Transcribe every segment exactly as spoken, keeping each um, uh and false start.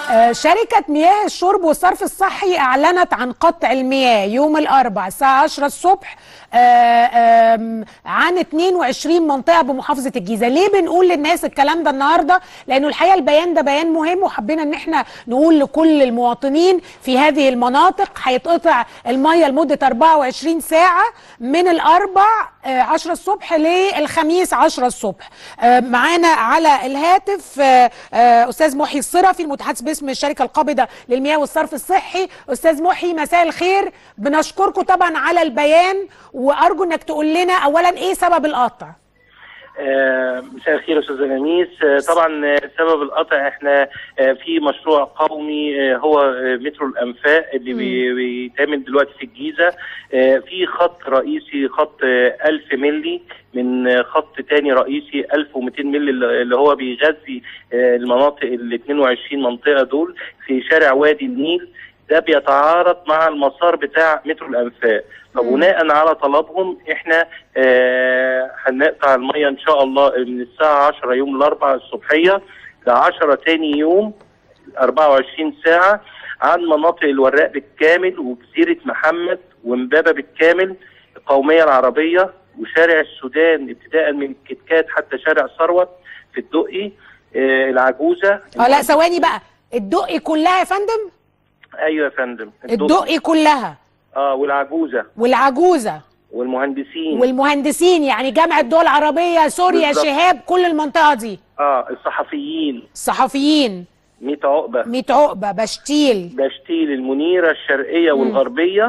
آه، شركة مياه الشرب والصرف الصحي أعلنت عن قطع المياه يوم الأربعاء الساعة عشرة الصبح آه، آم، عن اتنين وعشرين منطقة بمحافظة الجيزة. ليه بنقول للناس الكلام ده النهاردة؟ لأنه الحقيقة البيان ده بيان مهم، وحبينا إن احنا نقول لكل المواطنين في هذه المناطق هيتقطع المية لمدة أربعة وعشرين ساعة من الأربع آه، عشرة الصبح للخميس عشرة الصبح. آه، معانا على الهاتف آه، آه، أستاذ محي الصرفي المتحدث باسم الشركة القابضة للمياه والصرف الصحي. أستاذ محي، مساء الخير. بنشكركم طبعا على البيان، وأرجو أنك تقول لنا أولا إيه سبب القطع؟ آه، مساء الخير استاذ لميس. آه، طبعا سبب القطع احنا آه، في مشروع قومي آه، هو آه، مترو الانفاق اللي بي- بيتعمل دلوقتي في الجيزه. آه، في خط رئيسي خط آه، ألف ملي من آه، خط تاني رئيسي ألف ومئتين ملي اللي هو بيغذي آه، المناطق ال اتنين وعشرين منطقه دول في شارع وادي النيل. ده بيتعارض مع المسار بتاع مترو الانفاق، فبناء على طلبهم احنا آه هنقطع الميه ان شاء الله من الساعه عشرة يوم الاربعاء الصبحيه ل عشرة تاني يوم أربعة وعشرين ساعه عن مناطق الوراق بالكامل وجزيره محمد وامبابه بالكامل، القوميه العربيه وشارع السودان ابتداء من الكتكات حتى شارع ثروت في الدقي، آه العجوزه. اه لا ثواني بقى، الدقي كلها يا فندم؟ ايوه يا فندم، الدقي كلها اه والعجوزه والعجوزه والمهندسين والمهندسين، يعني جامعة الدول العربية، سوريا، بالزبط. شهاب، كل المنطقة دي. اه الصحفيين الصحفيين ميت عقبه ميت عقبة، بشتيل بشتيل، المنيره الشرقيه والغربيه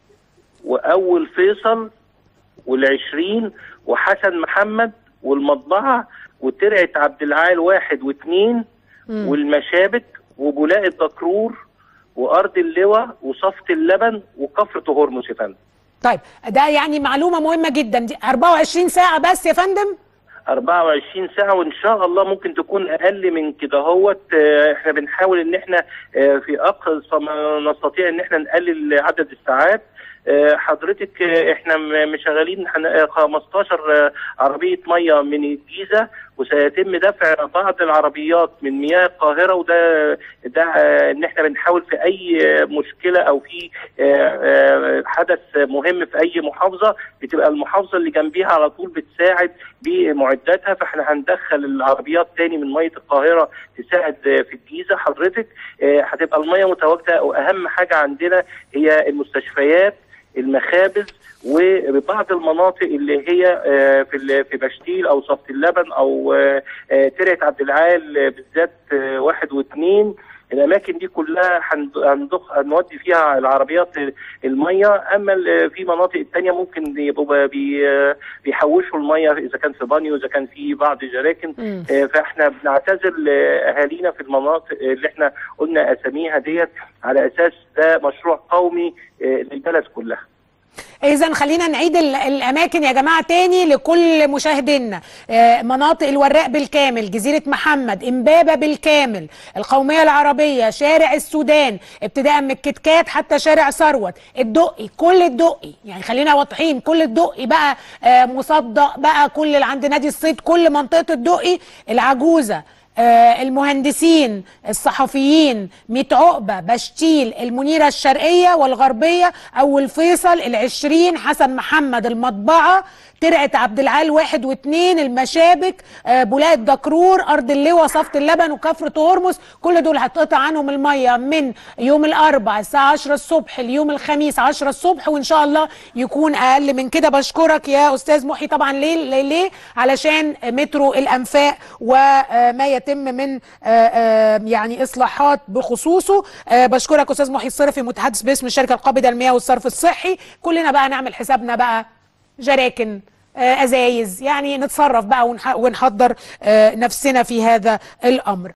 واول فيصل والعشرين وحسن محمد والمطبعه وترعه عبد العال واحد واثنين والمشابك وبولاق الدكرور وارض اللواء وصفت اللبن وكفر هرمس يا فندم. طيب ده يعني معلومة مهمة جدا، دي أربعة وعشرين ساعة بس يا فندم؟ أربعة وعشرين ساعة، وإن شاء الله ممكن تكون أقل من كده. هوت آه، إحنا بنحاول إن إحنا آه، في أقصى ما نستطيع إن إحنا نقلل عدد الساعات. آه، حضرتك آه، إحنا م- مشغلين حن- آه، خمستاشر آه، عربية مية من الجيزة، وسيتم دفع بعض العربيات من مياه القاهرة، وده ده آه، إن إحنا بنحاول في أي آه، مشكلة أو في آه، آه، حدث مهم في أي محافظة بتبقى المحافظة اللي جنبيها على طول بتساعد بمعداتها، فاحنا هندخل العربيات تاني من ميه القاهره تساعد في الجيزه. حضرتك آه، هتبقى الميه متواجده، واهم حاجه عندنا هي المستشفيات، المخابز، وبعض المناطق اللي هي آه، في ال- في بشتيل او صفت اللبن او آه، آه، ترعه عبد العال آه، بالذات آه، واحد واثنين. الاماكن دي كلها هند- هنضخ هنودي فيها العربيات الميه. اما ال- في مناطق الثانيه ممكن يبقوا بي- بيحوشوا الميه اذا كان في بانيو، اذا كان في بعض جراكن. آه، فاحنا بنعتذر لاهالينا في المناطق اللي احنا قلنا اساميها ديت، على اساس ده مشروع قومي آه، للبلد كلها. إذا خلينا نعيد ال- الأماكن يا جماعة تاني لكل مشاهدينا. آه، مناطق الوراق بالكامل، جزيرة محمد، إمبابة بالكامل، القومية العربية، شارع السودان ابتداء من الكتكات حتى شارع ثروت، الدقي، كل الدقي، يعني خلينا واضحين، كل الدقي بقى، آه، مصدق بقى، كل اللي عند نادي الصيد، كل منطقة الدقي، العجوزة، آه، المهندسين، الصحفيين، ميت عقبة، بشتيل، المنيرة الشرقية والغربية، أول فيصل، العشرين، حسن محمد، المطبعة، ترعة عبد العال واحد واثنين، المشابك، آه، بولاق الدكرور، أرض اللواء، صفت اللبن وكفر هرمس. كل دول هتقطع عنهم المية من يوم الأربعاء الساعة عشرة الصبح ليوم الخميس عشرة الصبح، وإن شاء الله يكون أقل من كده. بشكرك يا أستاذ محي. طبعا ليه ليه, ليه؟ علشان مترو الأنفاق وما يتم من آه، آه، يعني إصلاحات بخصوصه. آه، بشكرك أستاذ محي الصرفي متحدث باسم الشركة القابضة للمياه والصرف الصحي. كلنا بقى نعمل حسابنا بقى، جراكن، آه، ازايز، يعني نتصرف بقى ونح- ونحضر آه، نفسنا في هذا الامر.